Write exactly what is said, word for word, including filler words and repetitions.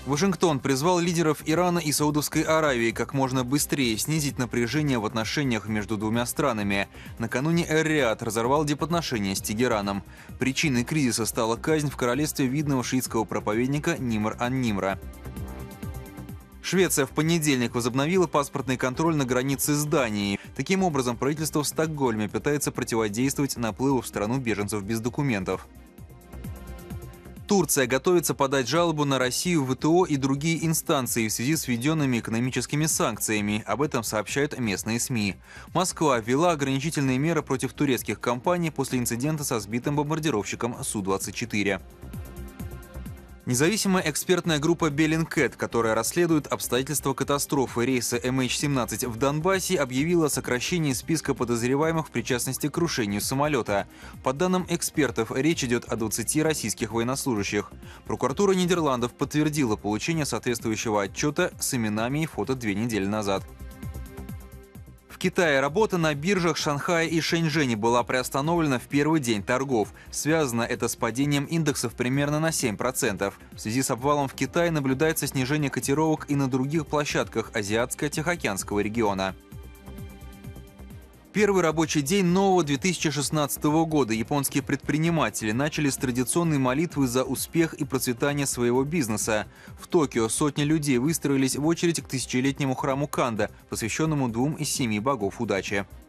Вашингтон призвал лидеров Ирана и Саудовской Аравии как можно быстрее снизить напряжение в отношениях между двумя странами. Накануне Эр-Рияд разорвал дипотношения с Тегераном. Причиной кризиса стала казнь в королевстве видного шиитского проповедника Нимр ан-Нимра. Швеция в понедельник возобновила паспортный контроль на границе с Данией. Таким образом, правительство в Стокгольме пытается противодействовать наплыву в страну беженцев без документов. Турция готовится подать жалобу на Россию в вэ тэ о и другие инстанции в связи с введенными экономическими санкциями. Об этом сообщают местные СМИ. Москва ввела ограничительные меры против турецких компаний после инцидента со сбитым бомбардировщиком Су двадцать четыре. Независимая экспертная группа Bellingcat, которая расследует обстоятельства катастрофы рейса эм эйч семнадцать в Донбассе, объявила о сокращении списка подозреваемых в причастности к крушению самолета. По данным экспертов, речь идет о двадцати российских военнослужащих. Прокуратура Нидерландов подтвердила получение соответствующего отчета с именами и фото две недели назад. В Китае работа на биржах Шанхая и Шэньчжэня была приостановлена в первый день торгов. Связано это с падением индексов примерно на семь процентов. В связи с обвалом в Китае наблюдается снижение котировок и на других площадках Азиатско-Тихоокеанского региона. Первый рабочий день нового две тысячи шестнадцатого года японские предприниматели начали с традиционной молитвы за успех и процветание своего бизнеса. В Токио сотни людей выстроились в очередь к тысячелетнему храму Канда, посвященному двум из семи богов удачи.